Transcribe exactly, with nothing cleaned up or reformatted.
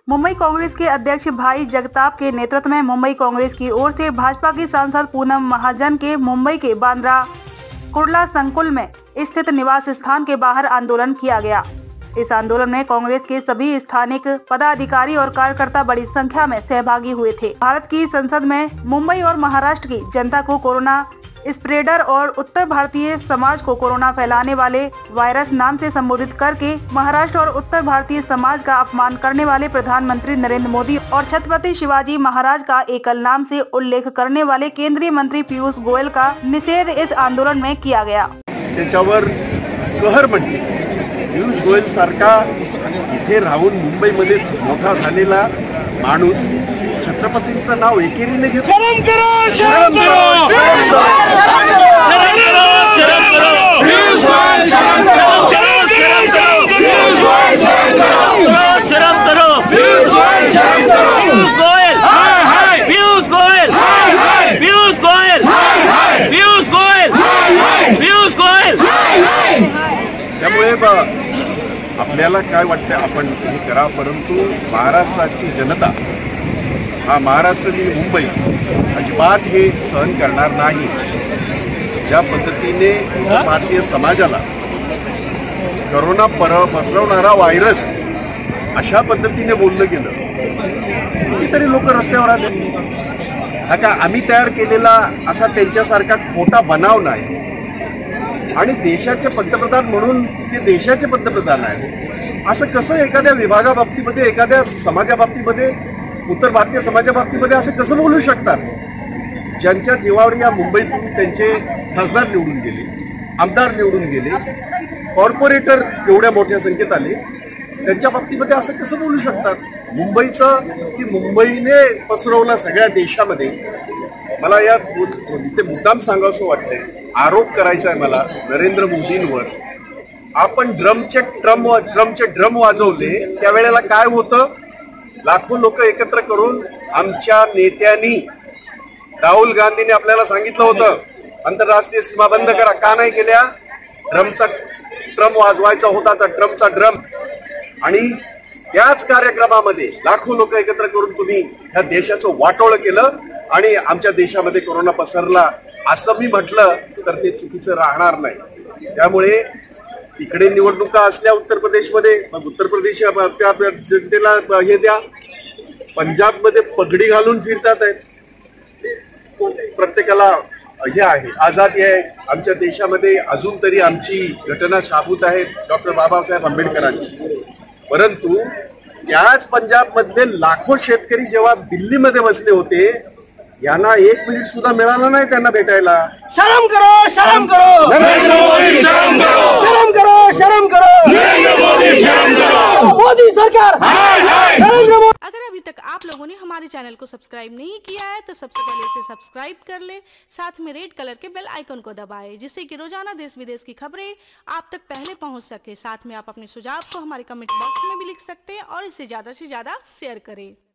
मुंबई कांग्रेस के अध्यक्ष भाई जगताप के नेतृत्व में मुंबई कांग्रेस की ओर से भाजपा की सांसद पूनम महाजन के मुंबई के बांद्रा कुर्ला संकुल में स्थित निवास स्थान के बाहर आंदोलन किया गया। इस आंदोलन में कांग्रेस के सभी स्थानिक पदाधिकारी और कार्यकर्ता बड़ी संख्या में सहभागी हुए थे। भारत की संसद में मुंबई और महाराष्ट्र की जनता को कोरोना स्प्रेडर और उत्तर भारतीय समाज को कोरोना फैलाने वाले वायरस नाम से संबोधित करके महाराष्ट्र और उत्तर भारतीय समाज का अपमान करने वाले प्रधानमंत्री नरेंद्र मोदी और छत्रपति शिवाजी महाराज का एकल नाम से उल्लेख करने वाले केंद्रीय मंत्री पीयूष गोयल का निषेध इस आंदोलन में किया गया। त्याच्यावर कहर म्हणजे पीयूष गोयल सारखा इथे राहून मुंबईमध्ये मोठा झालेला माणूस छत्रपतींचं नाव एकेरीने घेतो। शरम करो, शरम करो, शरम करो, शरम करो, पीयूष गोयल शरम करो, शरम करो, पीयूष गोयल शरम करो, शरम करो, पीयूष गोयल शरम करो, पीयूष गोयल, हाय हाय, पीयूष गोयल, हाय हाय, पीयूष गोयल, हाय हाय, पीयूष गोयल, हाय हाय, पीयूष गोयल, हाय हाय। त्यामुळे आपल्याला काय वाटतं आपण हे करा, परंतु महाराष्ट्राची जनता हा महाराष्ट्र आणि मुंबई अजिबात हे सहन करणार नाही। ज्या पद्धतीने भारतीय समाजाला कोरोना पर पसरवणारा व्हायरस अशा पद्धतीने बोललं गेलं, कितीतरी लोक रस्त्यावर आले। हा का आम्ही तयार केलेला असा त्यांच्यासारखा खोटा बनाव नाही आणि देशाचे पंतप्रधान म्हणून ते देशाचे पंतप्रधान आहेत असं कसं एखाद्या विभागाबाबतीमध्ये एखाद्या समाजाबाबतीमध्ये उत्तर भारतीय समाजाबाबतीमध्ये असं कसं बोलू शकतात? ज्यांच्या जीवावर या मुंबईतून त्यांचे खासदार निवडून गेले, आमदार निवडून गेले, कॉर्पोरेटर एवढ्या मोठ्या संख्येत आले, त्यांच्या बाबतीमध्ये असं कसं बोलू शकतात? मुंबईचं की मुंबईने पसरवला सगळ्या देशामध्ये। मला या इथे मुद्दाम सांगावंसं वाटतंय, आरोप करायचा आहे मला नरेंद्र मोदींवर। आपण ड्रमचे ट्रम ड्रमचे ड्रम वाजवले त्यावेळेला काय होतं? लाखो लोक एकत्र करून आमच्या नेत्यांनी राहुल गांधीने आपल्याला सांगितलं होतं आंतरराष्ट्रीय सीमा बंद करा, का नाही केल्या? ड्रमचा ड्रम वाजवायचा होता तर ड्रमचा ड्रम, आणि त्याच कार्यक्रमामध्ये लाखो लोक एकत्र करून तुम्ही ह्या देशाचं वाटोळ केलं आणि आमच्या देशामध्ये कोरोना पसरला असं मी म्हटलं तर ते चुकीचं राहणार नाही। त्यामुळे इकडे निवडणुका असल्या उत्तर प्रदेशमध्ये, मग उत्तर प्रदेश त्या जनतेला हे द्या। पंजाबमध्ये पगडी घालून फिरतात आहेत, प्रत्येकाला हे आहे, आझादी आहे। आमच्या देशामध्ये अजून तरी आमची घटना शाबूत आहे डॉक्टर बाबासाहेब आंबेडकरांची, परंतु त्याच पंजाबमधले लाखो शेतकरी जेव्हा दिल्लीमध्ये बसले होते यांना एक मिनिट सुद्धा मिळालं नाही त्यांना भेटायला। शर्म करो, शर्म करो, नरेंद्र मोदी शर्म करो, शर्म करो, शर्म करो, नरेंद्र मोदी शर्म करो, मोदी सरकार हाय हाय, नरेंद्र मोदी। अगर अभी तक आप लोगों ने हमारे चैनल को सब्सक्राइब नहीं किया है तो सबसे पहले इसे सब्सक्राइब कर ले, साथ में रेड कलर के बेल आइकन को दबाएं जिससे कि रोजाना देश विदेश की खबरें आप तक पहले पहुंच सके। साथ में आप अपने सुझाव को हमारे कमेंट बॉक्स में भी लिख सकते हैं और इसे ज्यादा से ज्यादा शेयर करें।